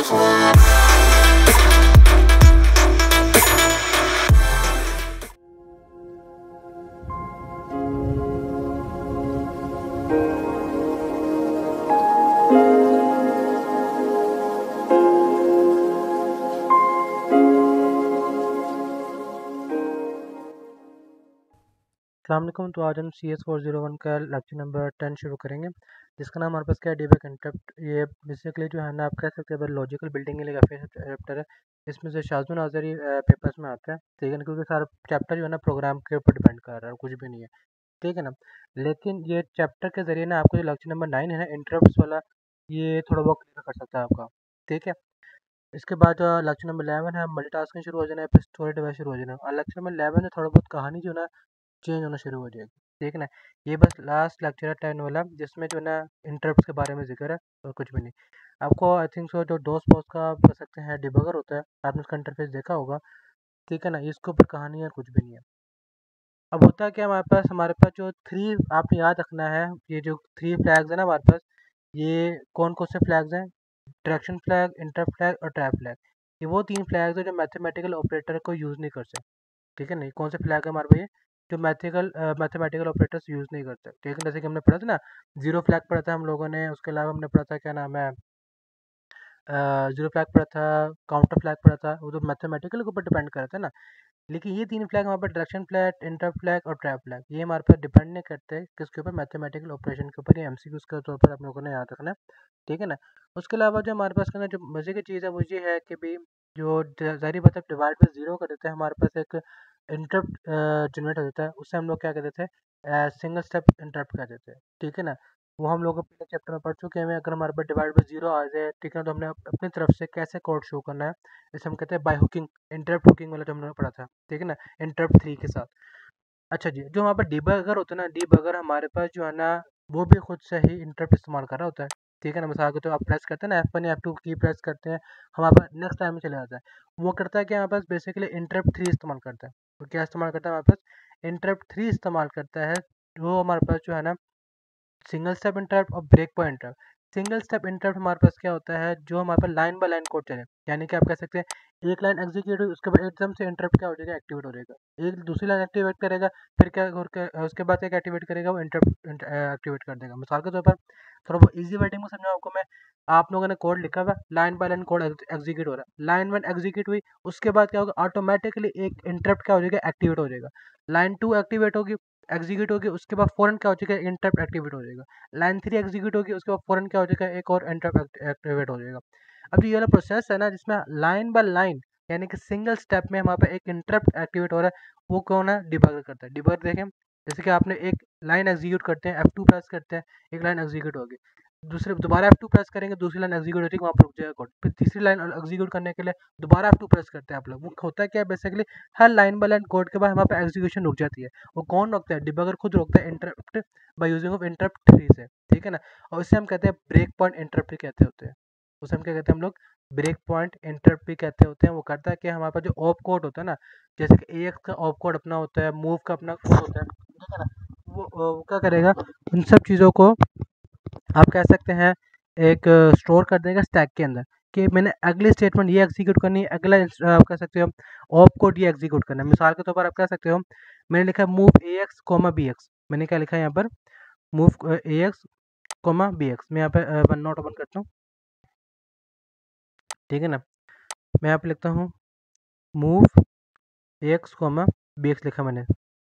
अस्सलाम वालेकुम। तो आज हम CS401 का लेक्चर नंबर 10 शुरू करेंगे, जिसका नाम हमारे पास क्या है, डीबग इंटरप्ट। ये बेसिकली जो है ना, आप कह सकते हैं लॉजिकल बिल्डिंग के लिए काफ़ी चैप्टर है। इसमें से शाज़ुन नाज़री पेपर्स में आता है, ठीक है ना, क्योंकि सारा चैप्टर जो है ना प्रोग्राम के ऊपर डिपेंड कर रहा है, कुछ भी नहीं है, ठीक है ना। लेकिन ये चैप्टर के ज़रिए ना आपको जो लेक्चर नंबर 9 है ना, इंटरप्ट वाला, ये थोड़ा बहुत क्लियर कर सकता है आपका, ठीक है। इसके बाद लेक्चर नंबर 11 है, मल्टीटास्किंग शुरू हो जाना है, फिर स्टोरेज डिवाइस शुरू हो जाना है। और लेक्चर नंबर 11 में थोड़ा बहुत कहानी जो है ना चेंज होना शुरू हो जाएगी, ठीक है ना। ये बस लास्ट लेक्चर है 10 वाला, जिसमें जो है ना इंटरप्ट के बारे में जिक्र है और कुछ भी नहीं। आपको आई थिंक सो जो डोस पोस्ट का आप कर सकते हैं डिबगर होता है, आपने उसका इंटरफेस देखा होगा, ठीक है ना। इसके ऊपर कहानी है, कुछ भी नहीं है। अब होता है क्या, हमारे पास जो थ्री, आपने याद रखना है, ये जो थ्री फ्लैग्स है ना हमारे पास, ये कौन कौन से फ्लैग्स हैं? डायरेक्शन फ्लैग, इंटर फ्लैग और ट्रैप फ्लैग। ये वो तीन फ्लैग्स हैं जो मैथमेटिकल ऑपरेटर को यूज़ नहीं कर सकते, ठीक है। नहीं, कौन से फ्लैग है हमारे पास? जो मैथमेटिकल ऑपरेटर्स यूज़ नहीं करते, ठीक है। जैसे कि हमने पढ़ा था ना, जीरो फ्लैग पढ़ा था हम लोगों ने, उसके अलावा हमने पढ़ा था क्या नाम है, जीरो फ्लैग पढ़ा था, काउंटर फ्लैग पढ़ा था, वो तो मैथमेटिकल के ऊपर डिपेंड करता है ना। लेकिन ये तीन फ्लैग हमारे पास, डायरेक्शन फ्लैग, इंटर फ्लैग और ट्रैप फ्लैग, ये हमारे पास डिपेंड नहीं करते किसके ऊपर, मैथमेटिकल ऑपरेशन के ऊपर या एमसीक्यूज के तौर पर आप लोगों ने याद रखना है, ठीक है ना। उसके अलावा जो हमारे पास का ना जो मजे की चीज़ है वो ये है कि भाई जो ज़ाहिर बात है डिवाइड बाई जीरो कर देते हैं, हमारे पास एक इंटरप्ट जनरेट हो जाता है, उससे हम लोग क्या कहते थे, सिंगल स्टेप इंटरप्ट कर देते हैं, ठीक है ना। वो हम लोग पहले चैप्टर में पढ़ चुके हैं। अगर हमारे पास डिवाइड बाई जीरो आ जाए, ठीक है, तो हमने अपनी तरफ से कैसे कोड शो करना है, जैसे हम कहते हैं बाय हुकिंग, इंटरप्ट हुकिंग वाला जो हमने पढ़ा था, ठीक है ना, इंटरप्ट 3 के साथ। अच्छा जी, जो वहाँ पर डीबगर होता है ना, डीबगर हमारे पास जो है ना, वो भी खुद से ही इंटरप्ट इस्तेमाल कर रहा होता है, ठीक है ना। मिसाल के तो आप प्रेस करते हैं ना, F1 या F2 की प्रेस करते हैं, हमारे पास नेक्स्ट टाइम में चले जाता है। वो करता है कि हमारे पास बेसिकली इंटरप्ट 3 इस्तेमाल करता है। तो क्या इस्तेमाल करता है हमारे पास? इंटरप्ट 3 इस्तेमाल करता है, जो हमारे पास जो है ना सिंगल स्टेप इंटरप्ट और break point interrupt. Single step interrupt हमारे पास क्या होता है, जो हमारे पास लाइन बाय लाइन कोड चले, यानी कि आप कह सकते हैं एक लाइन एग्जीक्यूट हुई, उसके बाद एकदम से इंटरप्ट क्या हो जाएगा, एक्टिवेट हो जाएगा। एक दूसरी लाइन एक्टिवेट करेगा, फिर क्या उसके बाद एक एक्टिवेट करेगा, वो इंटरप्ट एक्टिवेट कर देगा। मिसाल के तौर पर थोड़ा बहुत ईजी वर्डिंग में समझाऊँ आपको मैं, आप लोगों ने कोड लिखा हुआ, line by line code execute हो रहा है, लाइन 1 एग्जीक्यूट हुई, उसके बाद क्या होगा, ऑटोमेटिकली एक इंटरप्ट क्या हो जाएगा, एक्टिवेट हो जाएगा। लाइन 2 एक्टिवेट होगी, एग्जीक्यूट होगी, उसके बाद फौरन क्या हो जाएगा, इंटरप्ट एक्टिवेट हो जाएगा। लाइन 3 एग्जीक्यूट होगी, उसके बाद फौरन क्या हो जाएगा, एक और इंटरप्ट एक्टिवेट हो जाएगा। अब ये वाला प्रोसेस है ना, जिसमें लाइन बाय लाइन, यानी कि सिंगल स्टेप में हमारे पास एक इंटरप्ट एक्टिवेट हो रहा है, वो कौन है, डिबगर करता है। डिबगर देखें, जैसे कि आपने एक लाइन एग्जीक्यूट करते हैं, F2 प्रेस करते हैं, एक लाइन एग्जीक्यूट होगी, दूसरे दोबारा F2 प्रेस करेंगे, दूसरी लाइन एग्जीक्यूट होगी, वहाँ पर रुक जाएगा कोड, फिर तीसरी लाइन एग्जीक्यूट करने के लिए दोबारा F2 प्रेस करते हैं आप लोग। वो होता है क्या, बेसिकली हर लाइन बाय लाइन कोड के बाद हमारे पास एग्जीक्यूशन रुक जाती है। वो कौन रोकता है, डिबगर खुद रोकता है, interrupt by using of interrupt 3 से, ठीक है ना। और इसे हम कहते हैं ब्रेक पॉइंट इंटरप्ट भी कहते होते हैं, उसे हम क्या कहते हैं, हम लोग ब्रेक पॉइंट इंटरप्ट भी कहते होते हैं। वो करता है कि हमारे पास जो ऑप कोड होता है ना, जैसे कि AX का ऑप कोड अपना होता है, मूव का अपना कोड होता है, ठीक है ना। वो क्या करेगा, उन सब चीज़ों को आप कह सकते हैं एक स्टोर कर देगा स्टैक के अंदर, कि मैंने अगली स्टेटमेंट ये एग्जीक्यूट करनी है, अगला आप कह सकते हो ऑप कोड ये एग्जीक्यूट करना है। मिसाल के तौर पर आप कह सकते हो, मैंने लिखा है मूव AX कोमा BX, मैंने क्या लिखा है यहाँ पर, मूव AX कोमा BX। मैं यहाँ पे वन नोट ओपन करता हूँ, ठीक है ना। मैं यहाँ पे लिखता हूँ मूव AX कोमा BX, लिखा मैंने,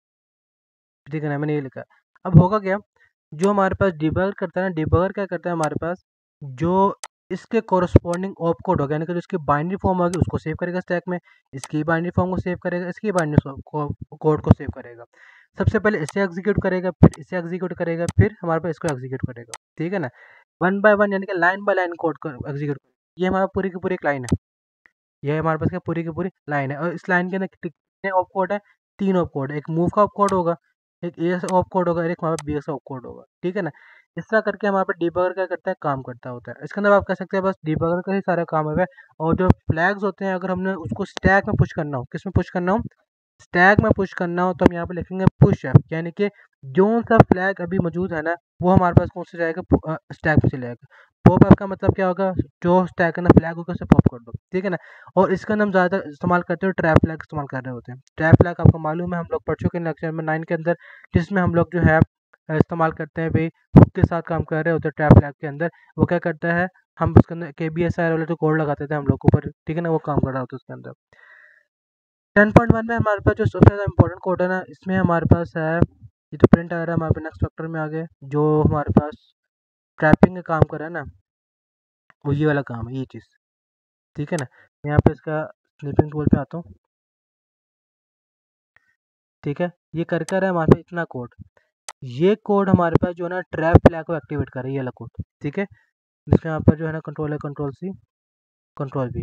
ठीक है ना, मैंने ये लिखा। अब होगा क्या, जो हमारे पास डिबगर करता है ना, डिबगर क्या करता है हमारे पास, जो इसके कोरस्पॉन्डिंग ऑप कोड होगा, यानी कि जो इसकी बाइनरी फॉर्म होगी उसको सेव करेगा स्टैक में, इसकी बाइनरी फॉर्म को सेव करेगा, इसकी बाइनरी कोड को सेव करेगा। सबसे पहले इसे एग्जीक्यूट करेगा, फिर इसे एग्जीक्यूट करेगा, फिर हमारे पास इसको एग्जीक्यूट करेगा, ठीक है ना। वन बाय वन, यानी कि लाइन बाय लाइन कोड को एग्जीक्यूट करेगा। ये हमारा पूरी की पूरी एक लाइन है, ये हमारे पास क्या पूरी की पूरी लाइन है। और इस लाइन के अंदर कितने ऑप कोड है, तीन ऑप कोड है, एक मूव का ऑप कोड होगा, एक एस ऑप कोड होगा, एक हमारे पास BS ऑप कोड होगा, ठीक है ना। इस तरह करके हमारे पास डिबगर क्या करता है, काम करता होता है। इसके अंदर आप कह सकते हैं बस डिबगर का ही सारा काम है। और जो फ्लैग्स होते हैं, अगर हमने उसको स्टैक में पुश करना हो, किस में पुश करना हो, स्टैक में पुश करना हो, तो हम यहाँ पे लिखेंगे पुश है, यानी कि जो सा फ्लैग अभी मौजूद है ना, वो हमारे पास कौन से जाएगा, स्टैक में चले जाएगा। पॉप अप का मतलब क्या होगा, जो स्टैक है ना फ्लैग होगा उसे पॉप कर दो, ठीक है ना। और इसका हम ज़्यादा इस्तेमाल करते हो ट्रैप फ्लैग इस्तेमाल कर रहे होते हैं। ट्रैप फ्लैग आपको मालूम है, हम लोग पढ़ चुके हैं लेक्चर में 9 के अंदर, जिसमें हम लोग जो है इस्तेमाल करते हैं भाई हुक के साथ काम कर रहे होते हैं ट्रैप फ्लैग के अंदर। वो क्या करता है, हम उसके अंदर KBSI वाले जो कोड लगाते थे हम लोग ऊपर, ठीक है ना, वो काम कर रहा होता है उसके अंदर। 10.1 में हमारे पास जो सबसे ज़्यादा इंपॉर्टेंट कोड है ना, इसमें हमारे पास है ये तो प्रिंट आ रहा है हमारे पास नेक्स्ट फैक्टर में आगे, जो हमारे पास ट्रैपिंग का काम कर रहा है ना, वो ये वाला काम है, ये चीज़, ठीक है ना। यहाँ पे इसका स्लीपिंग टूल पे आता हूँ, ठीक है। ये कर कर है हमारे पास इतना कोड, ये कोड हमारे पास जो है ना ट्रैप फ्लैग को एक्टिवेट कर रही है, ये वाला कोड, ठीक है। जिसमें यहाँ पर जो है ना कंट्रोल है, कंट्रोल C, कंट्रोल V,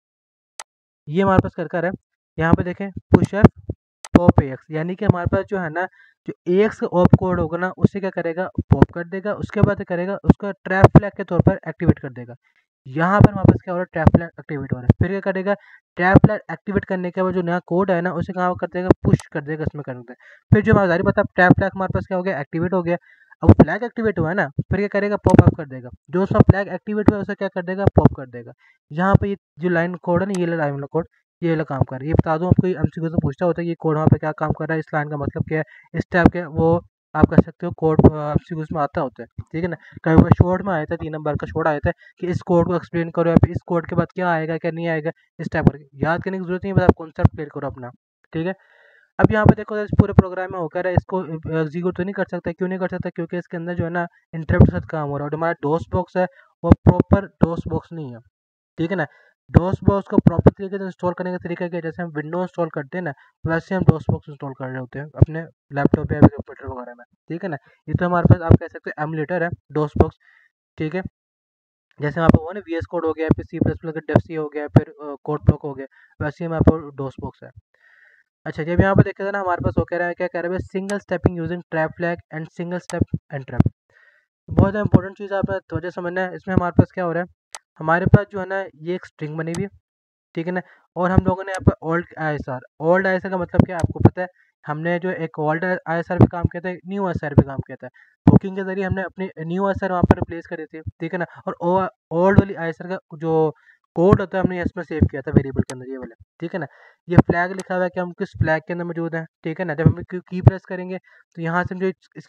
ये हमारे पास कर है। यहाँ पे देखें पुश एफ पॉप AX, यानी कि हमारे पास जो है ना, जो AX का ऑप कोड होगा ना, उसे क्या करेगा, पॉप कर देगा, उसके बाद क्या करेगा, उसका ट्रैप फ्लैग के तौर पर एक्टिवेट कर देगा। यहाँ पर हमारे पास क्या हो रहा है, ट्रैप फ्लैग एक्टिवेट हो रहा है। फिर क्या करेगा, ट्रैप फ्लैग एक्टिवेट करने के बाद जो नया कोड है ना, उसे कहाँ कर देगा, पुश कर देगा, इसमें कर देगा। फिर जो हमारा जारी पता ट्रैप फ्लैग हमारे पास क्या हो गया, एक्टिवेट हो गया। अब फ्लैग एक्टिवेट हुआ है ना, फिर क्या करेगा, पॉप अप कर देगा, जो उसका फ्लैग एक्टिवेट हुआ है उसे क्या कर देगा, पॉप कर देगा। यहाँ पे ये जो लाइन कोड है ना, ये लाइन वाला कोड, ये वाला काम कर रहा है। ये बता दूं आपको, MCQ से पूछता होता है ये कोड वहाँ पे क्या काम कर रहा है, इस लाइन का मतलब क्या है, इस टाइप के वो आप कह सकते हो कोड MCQ में आता होता है, ठीक है ना। कई बार शॉर्ट में आया था, 3 नंबर का शॉर्ट आया था कि इस कोड को एक्सप्लेन करो, या फिर इस कोड के बाद क्या आएगा क्या नहीं आएगा, इस टाइप करके याद करने की जरूरत नहीं है, बस आप कॉन्सेप्ट क्लियर करो अपना, ठीक है। अब यहाँ पे देखो इस पूरे प्रोग्राम में होकर है, इसको एग्जीक्यूट तो नहीं कर सकता, क्यों नहीं कर सकता, क्योंकि इसके अंदर जो है ना इंटरप्ट के साथ काम हो रहा है, और हमारा डोस बॉक्स है वो प्रॉपर डोस बॉक्स नहीं है, ठीक है ना। डोस बॉक्स को प्रॉपर तरीके से इंस्टॉल करने का तरीका क्या है, जैसे हम विंडो इंस्टॉल करते हैं ना, वैसे हम डोस बॉक्स इंस्टॉल कर रहे होते हैं अपने लैपटॉप या कंप्यूटर वगैरह में, ठीक है ना। ये तो हमारे पास आप कह सकते हैं एमुलेटर है डोस बॉक्स, ठीक है। जैसे वहाँ पर हुआ ना VS कोड हो गया, फिर C++ का डेफ सी हो गया, फिर कोड ब्लॉक हो गया, वैसे ही हमारे पास डोस बॉक्स है। अच्छा, जब यहाँ पर देखा था ना, हमारे पास वो कह रहा है, क्या कह रहा है, single stepping using trap flag and single step and trap. बहुत इंपॉर्टेंट चीज़ आप वजह समझना है। इसमें हमारे पास क्या हो रहा है, हमारे पास जो है ना ये एक स्ट्रिंग बनी हुई है, ठीक है ना। और हम लोगों ने यहाँ पर ओल्ड आई एस आर का मतलब क्या है आपको पता है, हमने जो एक ओल्ड ISR पे काम किया था, एक न्यू ISR पे काम किया था, बुकिंग के जरिए हमने अपनी न्यू ISR वहाँ पर रिप्लेस करी थी, ठीक है ना। और ओल्ड वाली ISR का जो कोड होता है हमने इसमें सेव किया था वेरिएबल के अंदर, ये वाला, ठीक है ना। ये फ्लैग लिखा हुआ है कि हम किस फ्लैग के अंदर मौजूद हैं, ठीक है ना। जब हम की प्रेस करेंगे तो यहाँ से हम जो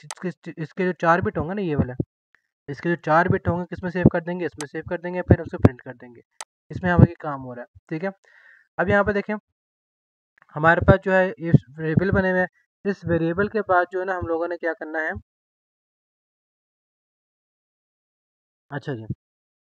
इसके जो 4 बिट होंगे ना, ये वाला, इसके जो 4 बिट होंगे किसमें सेव कर देंगे, इसमें सेव कर देंगे, फिर उसे प्रिंट कर देंगे। इसमें यहाँ पर काम हो रहा है, ठीक है। अब यहाँ पे देखें, हमारे पास जो है ये वेरिएबल बने हुए हैं, इस वेरिएबल के बाद जो है ना हम लोगों ने क्या करना है, अच्छा जी।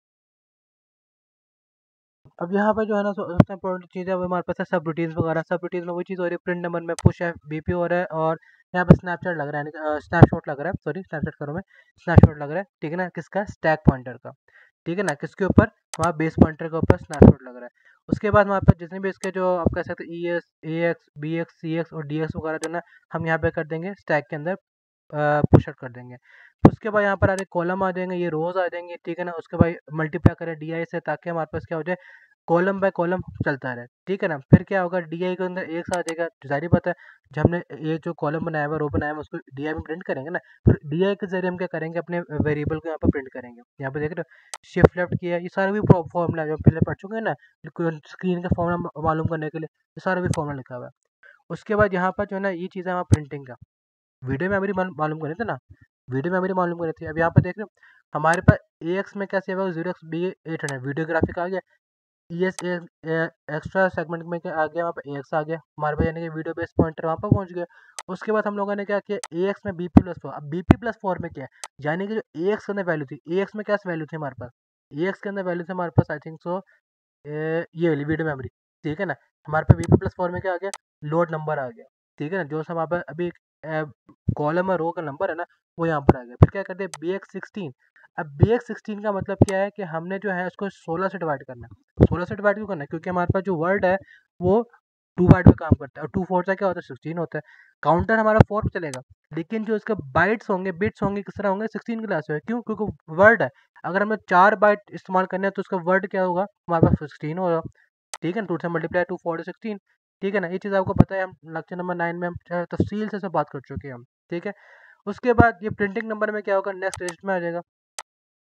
अब यहाँ पर जो है ना सबसे इंपॉर्टेंट चीज़ है वो हमारे पास है सब रूटीन्स वगैरह। सब रूटीन्स में वही चीज़ हो रही है, प्रिंट नंबर में पुश है, BP हो रहा है, और यहाँ पे स्नैपचैट लग रहा है, स्नैपशॉट लग रहा है, सॉरी स्नैपचैट करो मैं, स्नैपशॉट लग रहा है, ठीक है ना, किसका, स्टैक पॉइंटर का, ठीक है ना, किसके ऊपर, हमारा बेस पॉइंटर के ऊपर स्नैपशॉट लग रहा है। उसके बाद हमारे पास जितने भी इसके जो आप कह सकते हैं ES AX BX CX और DX वगैरह जो ना, हम यहाँ पे कर देंगे स्टैक के अंदर पुश आउट कर देंगे। उसके बाद यहाँ पर आगे कॉलम आ जाएंगे, ये रोज आ जाएंगे, ठीक है ना। उसके बाद मल्टीप्लाई करें DI से, ताकि हमारे पास क्या हो जाए, कॉलम बाय कॉलम चलता रहे, ठीक है ना। फिर क्या होगा, DI के अंदर एक आ जाएगा, जाहिर बात है, जब हमने ये जो कॉलम बनाया हुआ, रो बनाया हुआ, उसको DI में प्रिंट करेंगे ना, फिर DI के जरिए हम क्या करेंगे, अपने वेरिएबल को यहाँ पर प्रिंट करेंगे। यहाँ पे देख रहे हो शिफ्ट लेफ्ट किया, ये सारा भी फॉर्मूला जो हम पहले पढ़ चुके हैं ना, स्क्रीन का फॉर्मूला मालूम करने के लिए, ये सारा भी फॉर्मूला लिखा हुआ है। उसके बाद यहाँ पर जो है ना ये चीज़ है हमारा प्रिंटिंग का, वीडियो मेमोरी मालूम करे थे ना, वीडियो मेमोरी मालूम करे थे। अब यहाँ पर देख रहे हो हमारे पास AX में क्या सेव है, 0xB800 वीडियो ग्राफिक आ गया। ES एक्स्ट्रा सेगमेंट में क्या आ गया, वहाँ पर AX आ गया हमारे पास, यानी कि वीडियो बेस पॉइंटर वहाँ पर पहुँच गया। उसके बाद हम लोगों ने क्या किया, AX में BP+4, अब BP+4 में क्या है, यानी कि जो AX के अंदर वैल्यू थी, AX में क्या वैल्यू थी हमारे पास, AX के अंदर वैल्यू थी हमारे पास आई थिंक सो ये वाली वीडियो मेमोरी, ठीक है ना। हमारे पास BP+4 में क्या आ गया, लोड नंबर आ गया, ठीक है ना, जो हमारे पास अभी कॉलम और रो का नंबर है ना, वो यहाँ पर आ गया। फिर क्या करते हैं, BX16। अब BX16 का मतलब क्या है कि हमने जो है उसको 16 से डिवाइड करना है। 16 से डिवाइड क्यों करना है, क्योंकि हमारे पास जो वर्ड है वो 2 बाइट में काम करता है, और 2 4 का क्या होता है, 16 होता है। काउंटर हमारा 4 पे चलेगा, लेकिन जो इसके बाइट्स होंगे, बिट्स होंगे, किस तरह होंगे, 16 क्लास में, क्यों, क्योंकि वर्ड है। अगर हमें 4 बाइट इस्तेमाल करने हैं तो उसका वर्ड क्या होगा, हमारे पास 16 होगा, ठीक है ना। 2 से मल्टीप्लाई 2 4 16, ठीक है ना। ये चीज़ आपको पता है, हम लेक्चर नंबर 9 में हम तफसील से सब बात कर चुके हैं हम, ठीक है। उसके बाद ये प्रिंटिंग नंबर में क्या होगा, नेक्स्ट रजिस्टर में आ जाएगा,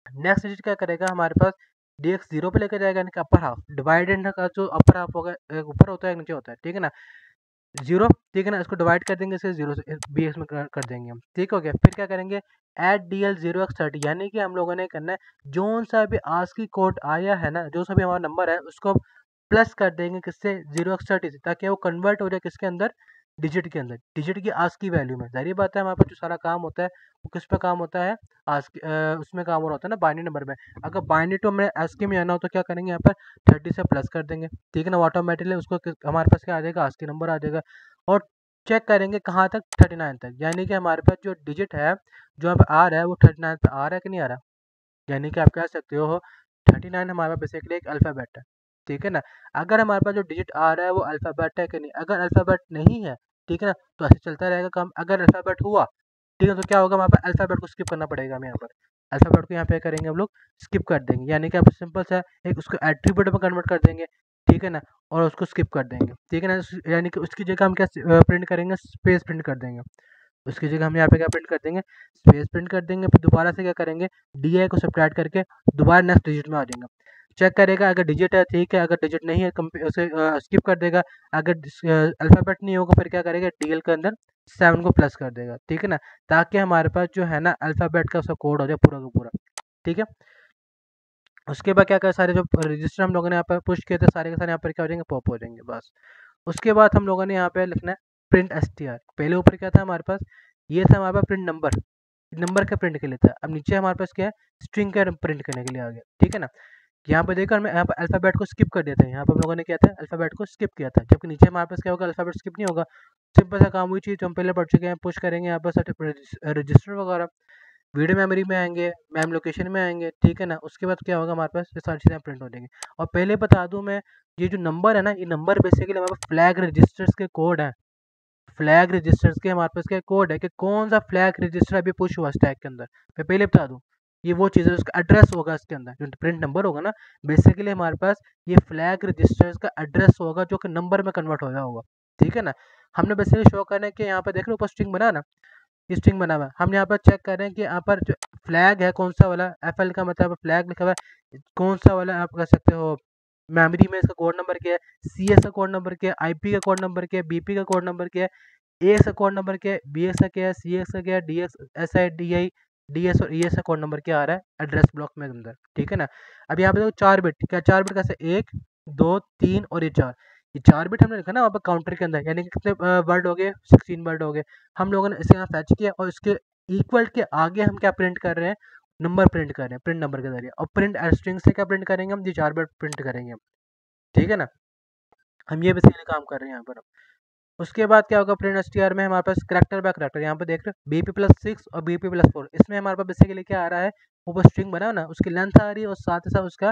नेक्स्ट डिजिट क्या करेगा हमारे पास, dx जीरो पे लेकर जाएगा, यानी कि अपर हाफ, डिवाइडेड का जो अपर हाफ होगा, एक ऊपर होता है एक नीचे होता है, ठीक है ना, जीरो, ठीक है ना, इसको डिवाइड कर देंगे इसे जीरो से बी एक्स में कर देंगे हम, ठीक हो गया। फिर क्या करेंगे, at D L zero X thirty, यानी कि हम लोगों ने करना है जो सा भी आज की कोड आया है ना, जो सा भी हमारा नंबर है उसको प्लस कर देंगे किससे, जीरो एक्स थर्टी से, ताकि वो कन्वर्ट हो जाए किसके अंदर, डिजिट के अंदर, डिजिट की आज की वैल्यू में। जाहिर बात है हमारे पास जो सारा काम होता है वो किस पे काम होता है, आज की उसमें काम हो रहा होता है ना, बाइनरी नंबर में। अगर बाइनरी टू हमें ASCII में आना हो तो क्या करेंगे, यहाँ पर 30 से प्लस कर देंगे, ठीक है ना, ऑटोमेटिकली उसको हमारे पास क्या आ जाएगा, ASCII नंबर आ जाएगा। और चेक करेंगे कहाँ तक, 39 तक, यानी कि हमारे पास जो डिजिट है, जो यहाँ पे आ रहा है वो 39 पे आ रहा है कि नहीं आ रहा, यानी कि आप कह सकते हो 39 हमारे पास बेसिकली एक अल्फ़ाबेट है, ठीक है ना। अगर हमारे पास जो डिजिट आ रहा है वो अल्फ़ाबेट है कि नहीं, अगर अल्फ़ाबेट नहीं है, ठीक है ना, तो ऐसे चलता रहेगा काम। अगर अल्फ़ाबेट हुआ, ठीक है, तो क्या होगा, हमारे पास अल्फ़ाबेट को स्किप करना पड़ेगा हमें, यहाँ पर अल्फ़ाबेट को यहाँ पे करेंगे हम लोग, स्किप कर देंगे, यानी कि आप सिंपल सा एक उसको एट्रीब्यूट में कन्वर्ट कर देंगे, ठीक है ना, और उसको स्किप कर देंगे, ठीक है ना। यानी कि उसकी जगह हम क्या प्रिंट करेंगे, स्पेस प्रिंट कर देंगे, उसकी जगह हम यहाँ पे क्या प्रिंट कर देंगे, स्पेस प्रिंट कर देंगे। फिर दोबारा से क्या करेंगे, डी आई को सब्ट्रैक्ट करके दोबारा नेक्स्ट डिजिट में आ जाएंगे, चेक करेगा, अगर डिजिट है ठीक है, अगर डिजिट नहीं है उसे स्किप कर देगा, अगर अल्फ़ाबेट नहीं होगा फिर क्या करेगा, डीएल के अंदर 7 को प्लस कर देगा, ठीक है ना, ताकि हमारे पास जो है ना अल्फ़ाबेट का उसका कोड हो जाए पूरा का पूरा, ठीक है। उसके बाद क्या कर, सारे जो रजिस्टर हम लोगों ने यहाँ पर पुश किए थे सारे के सारे यहाँ पर क्या हो जाएंगे, पॉप हो जाएंगे बस। उसके बाद हम लोगों ने यहाँ पे लिखना है प्रिंट एस टी आर। पहले ऊपर क्या था हमारे पास, ये था हमारे पास प्रिंट नंबर, नंबर के प्रिंट के लिए था। अब नीचे हमारे पास क्या है, स्ट्रिंग का प्रिंट करने के लिए आ गया, ठीक है ना। यहाँ पे देखकर मैं यहाँ पर अल्फ़ाबेट को स्किप कर दिया था, यहाँ पर हम लोगों ने क्या था, अल्फ़ाबेट को स्किप किया था, जबकि नीचे हमारे पास क्या होगा, अल्फ़ाबेट स्किप नहीं होगा। सिंपल सा काम हुई चीज़ जो हम पहले पढ़ चुके हैं, पुश करेंगे यहाँ पर रजिस्टर वगैरह, वीडियो मेमोरी में आएंगे, मैम लोकेशन में आएंगे, ठीक है ना। उसके बाद क्या होगा, हमारे पास ये सारी चीज़ें प्रिंट हो जाएंगी। और पहले बता दूं मैं, ये जो नंबर है ना, ये नंबर बेसिकली हमारे पास फ्लैग रजिस्टर्स के कोड है, फ्लैग रजिस्टर्स के हमारे पास क्या कोड है कि कौन सा फ्लैग रजिस्टर अभी पुश हुआ स्टैक के अंदर, मैं पहले बता दूं। ये वो चीज़ है, उसका एड्रेस होगा इसके अंदर, जो प्रिंट नंबर होगा ना, बेसिकली हमारे पास ये फ्लैग रजिस्टर्स का एड्रेस होगा जो कि नंबर में कन्वर्ट हो गया होगा, ठीक है ना। हमने बेसिकली शो करना है कि यहाँ पर देख रहे हो ऊपर स्ट्रिंग बना ना, स्ट्रिंग बना हुआ है। हम यहाँ पर चेक कर रहे हैं कि यहाँ पर जो फ्लैग है कौन सा वाला, एफ एल का मतलब फ्लैग लिखा हुआ है, कौन सा वाला आप कह सकते हो, मेमोरी में इसका कोड नंबर क्या है, सी एस का कोड नंबर क्या है, आई पी का कोड नंबर क्या है, बी पी का कोड नंबर क्या है, ए एक्स का कोड नंबर क्या है, बी एक्स का क्या है, सी एक्स का क्या है, D X S I D I D S और ई एस का कोड नंबर क्या आ रहा है एड्रेस ब्लॉक में अंदर, ठीक है ना। अब यहाँ पे देखो 4 बिट, क्या 4 बिट कैसे, 1 2 3 और ये 4 बिट हमने लिखा ना वहाँ पर काउंटर के अंदर, यानी कि कितने वर्ड हो गए, 16 वर्ड हो गए। हम लोगों ने इसे यहाँ फैच किया और इसके इक्वल के आगे हम क्या प्रिंट कर रहे हैं, नंबर प्रिंट कर रहे हैं, प्रिंट नंबर के जरिए। और प्रिंट स्ट्रिंग से क्या प्रिंट करेंगे हम, ये 4 बिट प्रिंट करेंगे हम, ठीक है ना। हम ये बेसिकली काम कर रहे हैं यहाँ पर। उसके बाद क्या होगा, प्रिंट एसटीआर में हमारे पास करेक्टर बाय करेक्टर, यहाँ पे देख रहे हो bp+6 और bp+4, इसमें हमारे पास बेसिकली क्या आ रहा है, ऊपर स्ट्रिंग बना ना, उसकी लेंथ आ रही है और साथ ही साथ उसका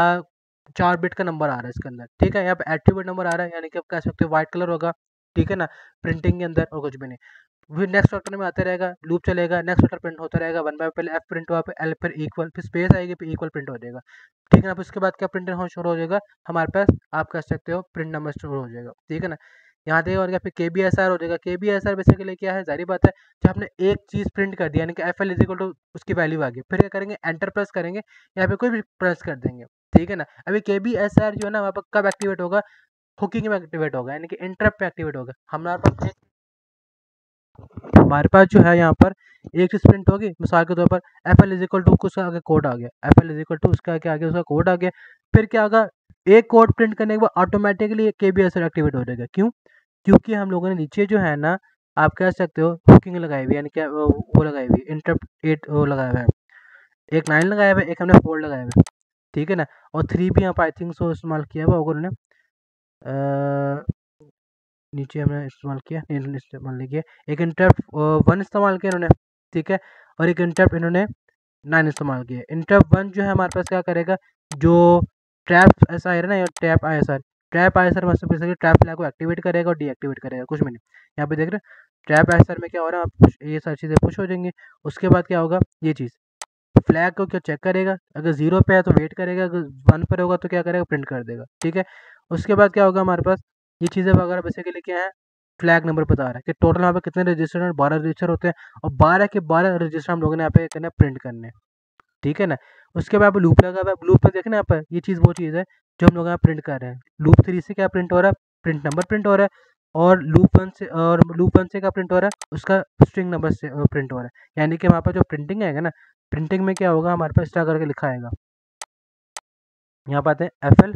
4 बिट का नंबर आ रहा है इसके अंदर, ठीक है। यहाँ पे एट्रीब्यूट नंबर आ रहा है, यानी कि आप कह सकते हो व्हाइट कलर होगा, ठीक है ना, प्रिंटिंग के अंदर, और कुछ भी नहीं। फिर नेक्स्ट फैक्टर में आते रहेगा, लूप चलेगा, नेक्स्ट फैक्टर प्रिंट होता रहेगा, वन बाय पहले एफ प्रिंट हुआ, फिर एल, फिर इक्वल, फिर स्पेस आएगी, फिर इक्वल प्रिंट हो जाएगा, ठीक है ना। फिर उसके बाद क्या प्रिंटर हो शुरू हो जाएगा हमारे पास, आप कह सकते हो प्रिंट नंबर शुरू हो जाएगा, ठीक है ना। यहाँ देखिए, और क्या फिर के बी एस आर हो जाएगा। के बी एस आर बेसिकली क्या है, जारी बात है, जब आपने एक चीज़ प्रिंट कर दिया, यानी कि F L is equal to उसकी वैल्यू आ गई, फिर क्या करेंगे, एंटर प्रेस करेंगे, यहाँ पे कोई भी प्रेस कर देंगे, ठीक है ना। अभी के बी एस आर जो है ना वहाँ पर कब एक्टिवेट होगा, हुकिंग में एक्टिवेट होगा, यानी कि इंटरप्ट पे एक्टिवेट होगा। हमारे पास जो है यहाँ पर एक चीज प्रिंट होगी, मिसाल के तौर पर F L is equal to उसका आगे कोड आ गया, F L is equal to उसका आगे उसका कोड आ गया, फिर क्या होगा, एक कोड प्रिंट करने के बाद ऑटोमेटिकली के बी एस एक्टिवेट हो जाएगा। क्यों, क्योंकि हम लोगों ने नीचे जो है ना, आप कह सकते हो हुकिंग लगाई हुई, यानी क्या वो लगाई हुई, इंटरप्ट 8 वो लगाया हुआ है, एक 9 लगाया हुआ है, एक हमने 4 लगाया हुआ है, ठीक है ना। और 3 भी यहाँ पर आई थिंक सो इस्तेमाल किया हुआ होगा उन्होंने, नीचे हमने इस्तेमाल किया, इन्होंने इस्तेमाल नहीं किया, एक इंटरप्ट 1 इस्तेमाल किया इन्होंने, ठीक है, और एक इंटरप्ट इन्होंने 9 इस्तेमाल किया। इंटरप्ट 1 जो है हमारे पास क्या करेगा, जो ट्रैप ऐसा है ना, या trap I S R, trap I S R मतलब बेसिकली ट्रैप फ्लैग को एक्टिवेट करेगा और डीएक्टिवेट करेगा, कुछ भी नहीं। यहाँ पे देख रहे हैं ट्रैप आई एस आर में क्या हो रहा है, ये सारी चीज़ें पुश हो जाएंगी। उसके बाद क्या होगा, ये चीज़ फ्लैग को क्या चेक करेगा, अगर 0 पे है तो वेट करेगा, अगर 1 पर होगा तो क्या करेगा, प्रिंट कर देगा, ठीक है। उसके बाद क्या होगा हमारे पास, ये चीज़ें वगैरह बेसिकली क्या है, फ्लैग नंबर बता रहा है कि टोटल यहाँ पे कितने रजिस्टर हैं, 12 रजिस्टर होते हैं, और 12 के 12 रजिस्टर हम लोगों ने यहाँ पे करना प्रिंट करने हैं, ठीक है ना। उसके बाद लूप लगा हुआ है, लूप में देखना यहाँ पर ये चीज़ वो चीज़ है जो हम लोग यहाँ प्रिंट कर रहे हैं। लूप 3 से क्या प्रिंट हो रहा है, प्रिंट नंबर प्रिंट हो रहा है, और लूप 1 से क्या प्रिंट हो रहा है, उसका स्ट्रिंग नंबर से प्रिंट हो रहा है। यानी कि हमारे पास जो प्रिंटिंग आएगा ना, प्रिंटिंग में क्या होगा, हमारे पास इस तरह करके लिखा आएगा। यहाँ पर आते हैं एफ एल,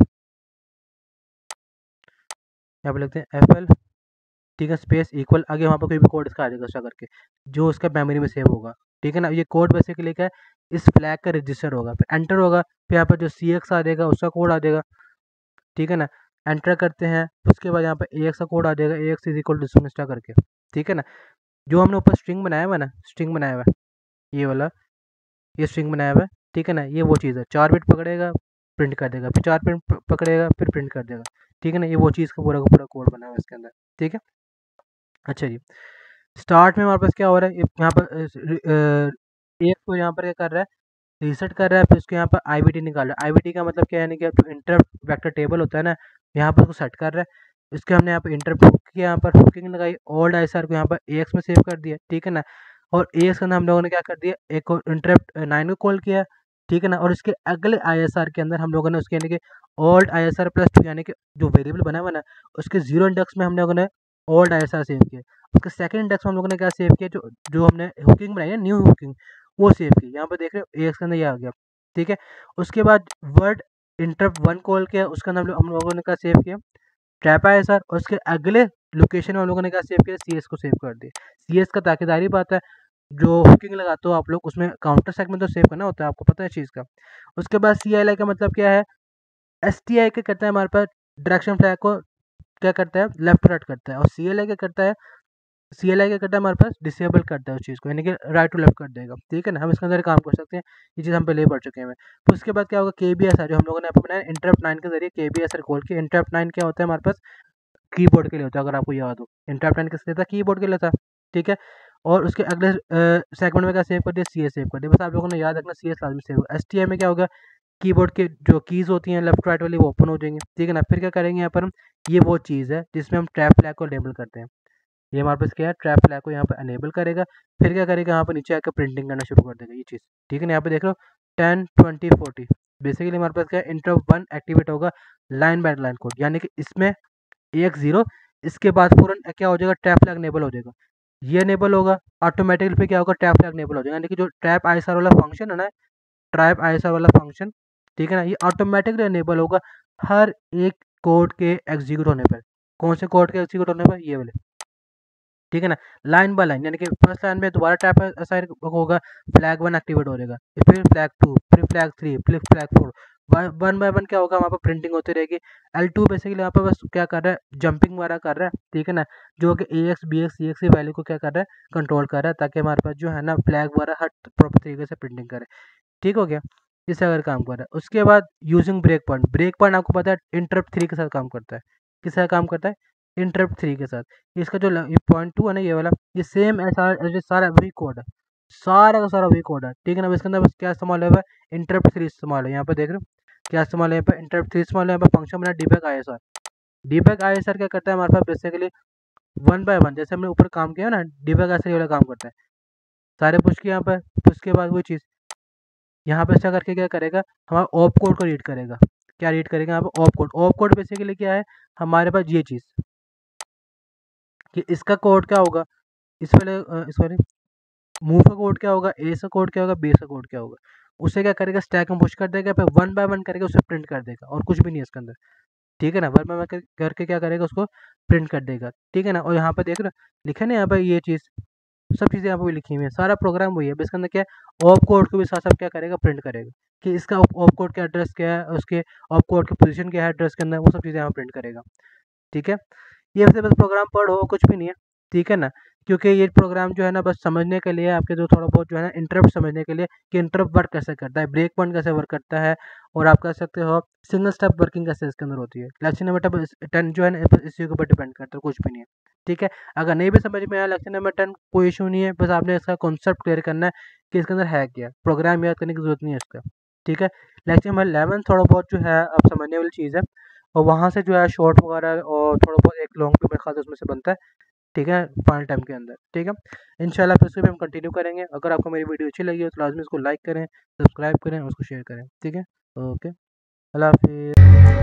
यहाँ पर लिखते हैं एफ एल, ठीक है, स्पेस इक्वल, आगे वहाँ पर कोई भी कोड इसका आ जाएगा इस तरह करके जो उसका मेमोरी में सेव होगा। ठीक है ना। ये कोड बेसिकली क्या है, इस फ्लैग का रजिस्टर होगा, फिर एंटर होगा, फिर यहाँ पर जो सी एक्स आ जाएगा उसका कोड आ जाएगा। ठीक है ना। एंटर करते हैं, उसके बाद यहाँ पर ए एक्स का कोड आ जाएगा, A X is equal to star करके। ठीक है ना। जो हमने ऊपर स्ट्रिंग बनाया हुआ है ना, स्ट्रिंग बनाया हुआ है ये वाला, ये स्ट्रिंग बनाया हुआ है। ठीक है ना। ये वो चीज़ है, 4 बिट पकड़ेगा प्रिंट कर देगा, फिर 4 बिट पकड़ेगा फिर प्रिंट कर देगा। ठीक है ना। ये वो चीज़ का पूरा कोड बना हुआ है इसके अंदर। ठीक है। अच्छा जी, स्टार्ट में हमारे पास क्या हो रहा है, यहाँ पर एक तो यहाँ पर क्या कर रहा है, रीसेट कर रहा है, फिर उसके यहाँ पर आईबीटी निकाल रहा है। आईबीटी का मतलब क्या है, कि जो इंटरप्ट वेक्टर टेबल होता है ना, यहाँ पर उसको सेट कर रहा है। इसके हमने यहाँ पर इंटरप्ट हुक किया, यहाँ पर हुकिंग लगाई, ओल्ड आईएसआर को यहाँ पर एएक्स में सेव कर दिया। ठीक है ना। और एएक्स के अंदर हम लोगों ने क्या कर दिया, एक और इंटरप्ट 9 को कॉल किया। ठीक है ना। और इसके अगले आईएसआर के अंदर हम लोगों ने उसके यानी कि ओल्ड आईएसआर प्लस 2 यानी कि जो वेरिएबल बना हुआ ना, उसके 0 इंडेक्स में हम लोगों ने ओल्ड आईएसआर सेव किया। उसके सेकंड इंडेक्स में हम लोगों ने क्या सेव किया, जो जो हमने हुकिंग बनाई है न्यू हुकिंग, वो सेव की। यहाँ पर देख रहे हो एएक्स के अंदर ये आ गया। ठीक है। उसके बाद वर्ड इंटरप्ट 1 कॉल किया, उसके अंदर हम लोगों ने क्या सेव किया, ट्रैप आया सर। और उसके अगले लोकेशन में हम लोगों ने क्या सेव किया, सीएस को सेव कर दिया। सीएस का ताकीदारी बात है, जो हुकिंग लगाते हो आप लोग उसमें काउंटर सेगमेंट तो सेव करना होता है, आपको पता है चीज़ का। उसके बाद CLI का मतलब क्या है, STI क्या करता है, हमारे पास डायरेक्शन फ्लैग को क्या करता है, लेफ्ट राइट करता है। और CLI क्या करता है, CLI क्या करता है, हमारे पास डिसेबल करता है उस चीज़ को, यानी कि राइट टू लेफ्ट कर देगा। ठीक है ना। हम इसके अंदर काम कर सकते हैं, ये चीज़ हम पहले ही पढ़ चुके हैं। तो उसके बाद क्या होगा, KBSR जो हम लोगों ने यहाँ पर बनाया इंटरप्ट 9 के जरिए KBSR कॉल किया। इंटरप्ट 9 क्या होता है हमारे पास, कीबोर्ड के लिए होता है, अगर आपको याद हो इंटरप्ट 9 किस लिए था, कीबोर्ड के लिए था। ठीक है। और उसके अगले सेगमेंट में क्या सेव कर दिया, CS सेव कर दिया। बस आप लोगों ने याद रखना CS लाजमी सेव होगा। STI में क्या होगा, कीबोर्ड के जो कीज़ होती हैं लेफ्ट राइट वाली वो ओपन हो जाएंगी। ठीक है ना। फिर क्या करेंगे यहाँ पर हम, ये वो चीज़ है जिसमें हम ट्रैप फ्लैग को इनेबल करते हैं। ये हमारे पास क्या है, ट्रैप फ्लैग को यहाँ पर अनेबल करेगा। फिर क्या करेगा, यहाँ पर नीचे आकर प्रिंटिंग करना शुरू कर देगा ये चीज़। ठीक है ना। यहाँ पे देख लो 10 20 40 बेसिकली हमारे पास क्या है, इंटरप्ट 1 एक्टिवेट होगा लाइन बाय लाइन कोड, यानी कि इसमें एक 0, इसके बाद फ़ौरन क्या हो जाएगा, ट्रैप फ्लैग इनेबल हो जाएगा। ये इनेबल होगा ऑटोमेटिकली, फिर क्या होगा, ट्रैप फ्लैग इनेबल हो जाएगा। यानी कि जो ट्रैप आईएसआर वाला फंक्शन है ना, ट्रैप आईएसआर वाला फंक्शन, ठीक है ना, ये ऑटोमेटिकली इनेबल होगा हर एक कोड के एग्जीक्यूट होने पर। कौन से कोड के एग्जीक्यूट होने पर, ये वाले। ठीक है ना। लाइन बाय लाइन, यानी कि फर्स्ट लाइन में दोबारा टैप असाइन होगा, फ्लैग 1 एक्टिवेट हो जाएगा, फिर फ्लैग 2, फिर फ्लैग 3, फिर फ्लैग 4, वन बाय वन क्या होगा, वहाँ पर प्रिंटिंग होती रहेगी। L2 बेसिकली यहाँ पर बस क्या कर रहा है, जंपिंग वगैरह कर रहा है। ठीक है ना। जो कि AX BX CX की वैल्यू को क्या कर रहा है, कंट्रोल कर रहा है, ताकि हमारे पास जो है ना फ्लैग वगैरह हर प्रॉपर तरीके से प्रिंटिंग करे। ठीक हो गया। इससे अगर काम कर रहा है, उसके बाद using break point. Break point आपको पता है इंटरप्ट 3 के साथ काम करता है। किसके साथ काम करता है, इंटरप्ट 3 के साथ। इसका जो ये पॉइंट 2 है ना, ये वाला, ये सेम ऐसा सारा वही कोड है, सारा का सारा वही कोड है। ठीक है ना। इसके अंदर बस क्या इस्तेमाल हुआ है, इंटरप्ट 3 इस्तेमाल है। यहाँ पर देख रहे हो क्या इस्तेमाल है, यहाँ पर इंटरप्ट 3 इस्तेमाल है। यहाँ पर फंक्शन बना डीबग ISR। डीबग ISR क्या करता है, हमारे पास बेसिकली वन बाय वन, जैसे हमने ऊपर काम किया ना, डीबग ISR वाला काम करता है। सारे पुश किया यहाँ पर, फिर उसके बाद वही चीज़ यहाँ पे ऐसा करके क्या करेगा, हमारा ऑप कोड को रीड करेगा। क्या रीड करेगा यहाँ पे, op code. Op code basically क्या है, हमारे पास ये चीज़ कि इसका कोड क्या होगा, इस वाले सॉरी मूव का कोड क्या होगा, ए का कोड क्या होगा, बी का कोड क्या होगा, उसे क्या करेगा, स्टैक में पुश कर देगा, फिर वन बाय वन करके उसे प्रिंट कर देगा, और कुछ भी नहीं है इसके अंदर। ठीक है ना। वन बाय वन करके क्या करेगा, उसको प्रिंट कर देगा। ठीक है ना। और यहाँ पर देख रहे हो लिखा है ना, यहाँ पर ये चीज़ सब चीज़ें यहाँ पे लिखी हुई है, सारा प्रोग्राम वही है। बस इसके अंदर क्या है, ऑप कोड को भी साथ साथ क्या करेगा, प्रिंट करेगा कि इसका ऑप कोड का एड्रेस क्या है, उसके ऑप कोड की पोजीशन क्या है एड्रेस के अंदर, वो सब चीज़ें यहाँ प्रिंट करेगा। ठीक है। ये वैसे बस प्रोग्राम पढ़ो, कुछ भी नहीं है। ठीक है ना। क्योंकि ये प्रोग्राम जो है ना, बस समझने के लिए आपके, जो थोड़ा बहुत जो है ना इंटरप्ट समझने के लिए, कि इंटरप्ट वर्क कैसे करता है, ब्रेक पॉइंट कैसे वर्क करता है, और आप कह सकते हो सिंगल स्टेप वर्किंग कैसे इसके अंदर होती है। लेक्चर नंबर 10 जो है ना, बस इसी के ऊपर डिपेंड करता है, कुछ भी नहीं है। ठीक है। अगर नहीं भी समझ में आया लेक्चर नंबर 10, कोई इशू नहीं है, बस आपने इसका कॉन्सेप्ट क्लियर करना है कि इसके अंदर है क्या, प्रोग्राम याद करने की जरूरत नहीं है इसका। ठीक है। लेक्चर नंबर 11 थोड़ा बहुत जो है अब समझने वाली चीज़ है, और वहाँ से जो है शॉर्ट वगैरह और थोड़ा बहुत एक लॉन्ग भी मेरे ख्याल से उसमें से बनता है। ठीक है, फाइनल टाइम के अंदर। ठीक है, इंशाल्लाह फिर से भी हम कंटिन्यू करेंगे। अगर आपको मेरी वीडियो अच्छी लगी हो तो लाजमी इसको लाइक करें, सब्सक्राइब करें और उसको शेयर करें। ठीक है, ओके, अल्लाह हाफिज़।